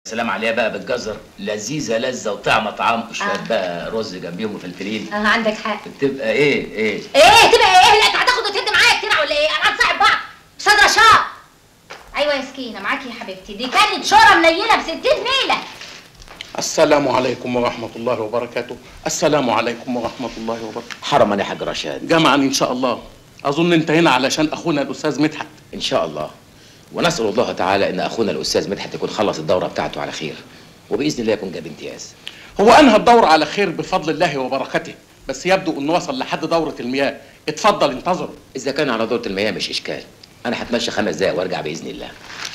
سلام عليها بقى بالجزر، لذيذه لذه وطعمه طعام، وشويه بقى رز جنبيهم وفلفلين. عندك حق. بتبقى ايه تبقى ايه؟ لا انت هتاخد وتهد معايا كتير ولا ايه؟ انا هتصاحب بعض. استاذ رشاد. ايوه يا سكينه معاكي يا حبيبتي، دي كانت شوره منيله ب 60 نيله. السلام عليكم ورحمة الله وبركاته. السلام عليكم ورحمة الله وبركاته. حرما يا حاج رشاد. جمعا إن شاء الله. أظن أنت هنا علشان أخونا الأستاذ مدحت. إن شاء الله، ونسأل الله تعالى إن أخونا الأستاذ مدحت يكون خلص الدورة بتاعته على خير، وبإذن الله يكون جاب امتياز. هو أنهى الدورة على خير بفضل الله وبركته، بس يبدو إنه وصل لحد دورة المياه. اتفضل انتظروا. إذا كان على دورة المياه مش إشكال، أنا هتمشى 5 دقايق وأرجع بإذن الله.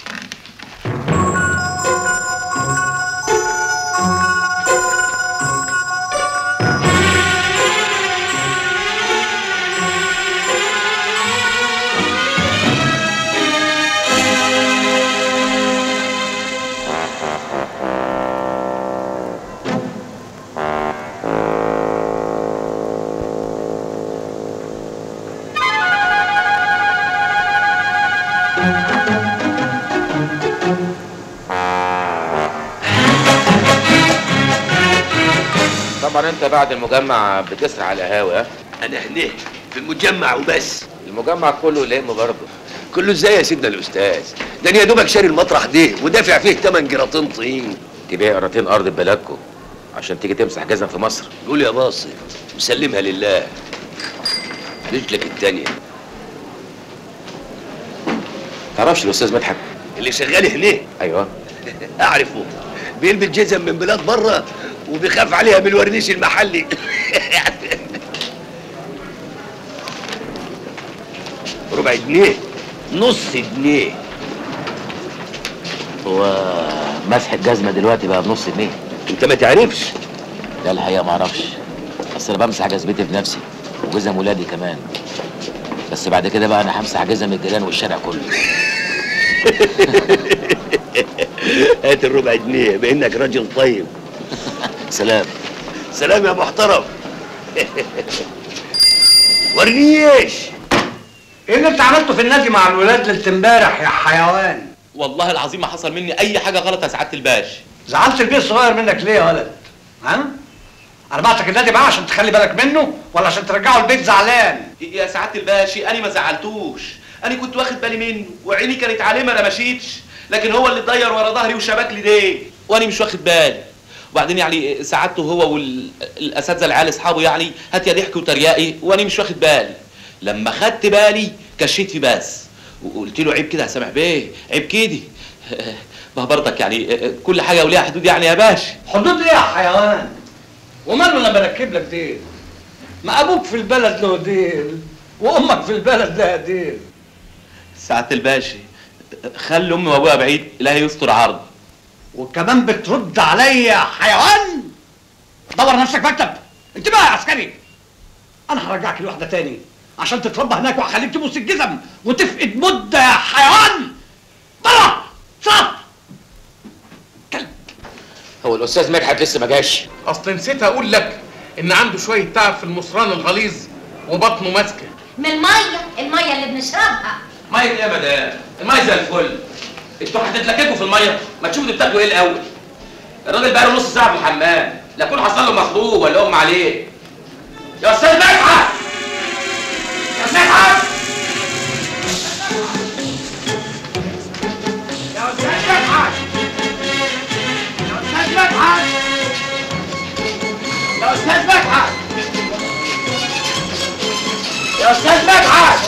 طبعا انت بعد المجمع بتسرع على القهاوي. ها؟ انا هنا في المجمع وبس. المجمع كله لم برضه. كله ازاي يا سيدنا الاستاذ؟ ده انا يا دوبك شاري المطرح ده ودافع فيه 8 جراطين طين. تبيع قراطين ارض ببلدكم عشان تيجي تمسح جزم في مصر؟ قول يا باصي مسلمها لله. رجلك التانية. تعرفش الاستاذ مدحت اللي شغال هنا؟ ايوه اعرفه، بيلبس جزم من بلاد بره وبيخاف عليها من الورنيش المحلي. ربع جنيه، نص جنيه. هو مسح الجزمه دلوقتي بقى بنص جنيه؟ انت ما تعرفش؟ لا الحقيقه ما اعرفش، بس انا بمسح جزمتي بنفسي وجزم ولادي كمان، بس بعد كده بقى انا همسح جزم الجيران والشارع كله. هات الربع جنيه بانك راجل طيب. سلام. سلام يا محترم. ورنيش ايه اللي انت عملته في النادي مع الولاد ليله امبارح يا حيوان؟ والله العظيم ما حصل مني اي حاجه غلط يا سعاده الباش. زعلت البيه الصغير منك ليه يا ولد؟ ها؟ انا بعتك النادي معاه عشان تخلي بالك منه ولا عشان ترجعه البيت زعلان؟ يا سعاده الباشا انا ما زعلتوش، انا كنت واخد بالي منه وعيني كانت عليه ما انا مشيتش، لكن هو اللي اتضير ورا ظهري وشبك لي ديل وانا مش واخد بالي. وبعدين يعني سعادته هو والاساتذه العيال اصحابه يعني هات يا ضحك وتريقي وانا مش واخد بالي. لما خدت بالي كشيت في بس وقلت له عيب كده يا سامح بيه، عيب كده. ما برضك يعني كل حاجه وليها حدود يعني يا باشا. حدود ايه يا حيوان؟ وماله لما اركب لك ديل؟ ما ابوك في البلد له ديل وامك في البلد لها ديل. سعاده الباشا خلي امي وابويا بعيد، لا يستر عرض. وكمان بترد عليا يا حيوان؟ دور نفسك مكتب. انتبه يا عسكري، انا هرجعك لوحده تاني عشان تتربى هناك وهخليك تبوس الجزم وتفقد مده يا حيوان. طلع صف كلب. هو الاستاذ مدحت لسه ما جاش؟ أصل نسيت أقول لك إن عنده شوية تعب في المصران الغليظ وبطنه ماسكة. من الميه اللي بنشربها. ميه ايه يا مدام؟ الميه زي الفل. انتوا هتتلككوا في الميه؟ ما تشوفوا انتوا بتاكلوا ايه الاول؟ الراجل بقى له نص ساعه في الحمام، لا يكون حصل له مخروج ولا اغمى عليه. يا استاذ مدحت! يا استاذ مدحت! يا استاذ مدحت! يا استاذ مدحت! يا استاذ مدحت! يا استاذ مدحت!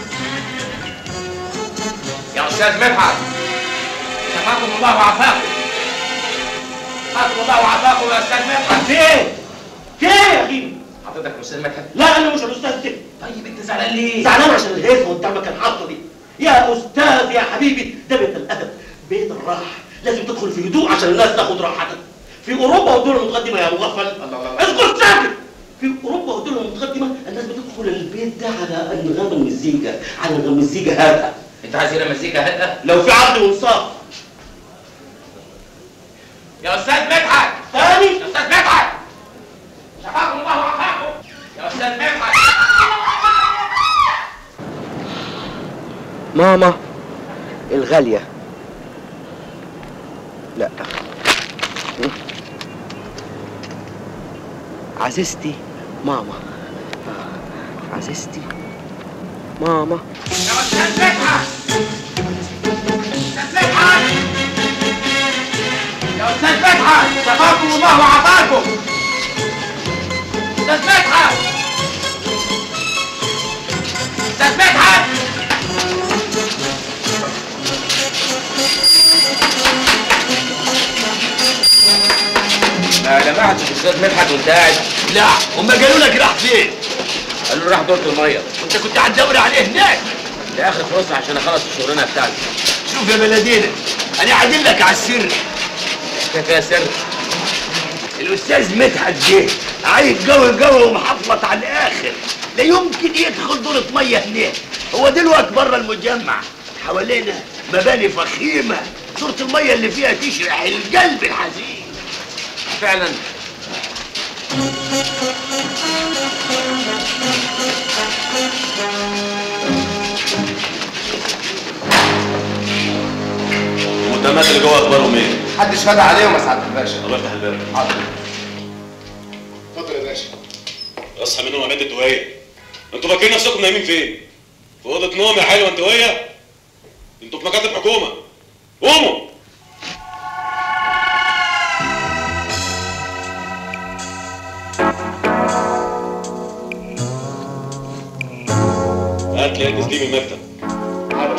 يا استاذ مدحت! شفاكم الله وعافاكم. شفاكم الله وعافاكم يا استاذ مدحت. في ايه؟ في ايه يا غيبي؟ حضرتك الاستاذ مدحت؟ لا انا مش الاستاذ ده. طيب انت زعلان ليه؟ زعلان عشان الهيصه قدامك الحاطه دي. يا استاذ يا حبيبي، ده بيت الادب، بيت الراحه، لازم تدخل في هدوء عشان الناس تاخد راحتك. في اوروبا والدول المتقدمه يا مغفل، اسكت ساكت. في اوروبا والدول المتقدمه الناس بتدخل البيت ده على انغام المزيكا، على انغام مزيكا هادئه. انت عايز هنا مزيكا هادئه؟ لو في عقل وانصاف. يا استاذ مدحت! تاني؟ يا استاذ مدحت! شفاكم الله وعافاكم يا استاذ مدحت! ماما الغالية. لا عزيزتي ماما، عزيزتي ماما. يا استاذ مدحت، استاذ مدحت، يا استاذ مدحت، شفاكم الله وعافاكم. استاذ مدحت، استاذ مدحت. ما لمعتش استاذ مدحت وانت قاعد؟ لا، هما قالوا لك راح فين؟ قالوا له راح دورة الميه. وانت كنت هتدور عليه هناك. ده اخر فرصه عشان اخلص الشغلانه بتاعتي. شوف يا بلدينا، انا عادل لك على السر. كيف فيها سر؟ الاستاذ مدحت جه عايز قوي قوي ومحفلط على الاخر، لا يمكن يدخل دورة ميه هناك. هو دلوقتي بره المجمع، حوالينا مباني فخيمه، دورة الميه اللي فيها تشرح القلب الحزين. فعلا. المتهمات اللي جوه اخبارهم ايه؟ محدش فتح عليهم يا سعاده الباشا. الله يفتح الباب. حاضر. اتفضل يا باشا. اصحى من نوم يا بنت الدويه. انتوا فاكرين نفسكم نايمين فين؟ في اوضه نوم يا حلوه انت وهي؟ انتوا في مكاتب حكومه. قوموا. هات لي تسليم المكتب. حاضر.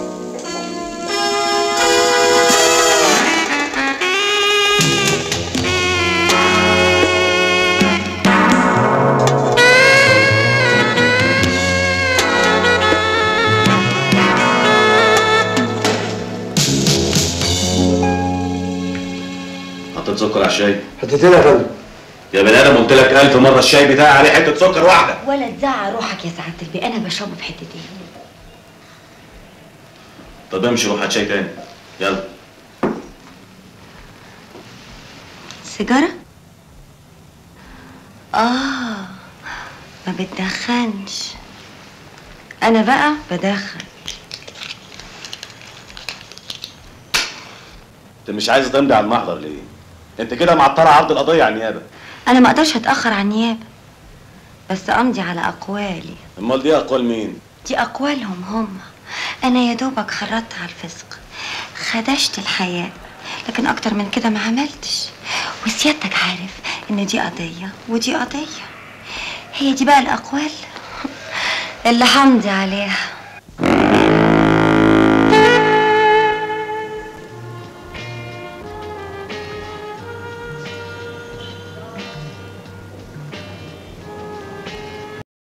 حطيت سكر على الشاي؟ حطيتين يا فندم. يا بني ادم قلت لك 1000 مره الشاي بتاعي عليه حته سكر واحده. ولا تزعق روحك يا سعاده البي، انا بشربه بحتتين. طب امشي روح هات شاي تاني. يلا. سيجاره؟ ما بتدخنش. انا بقى بدخن. انت مش عايز تمضي على المحضر ليه؟ انت كده معطله عرض القضيه على النيابه. انا ما اقدرش اتاخر عن النيابه، بس امضي على اقوالي. امال دي اقوال مين؟ دي اقوالهم هم. انا يا دوبك خرجت على الفسق، خدشت الحياة، لكن اكتر من كده ما عملتش. وسيادتك عارف ان دي قضية ودي قضية، هي دي بقى الاقوال اللي همضي عليها.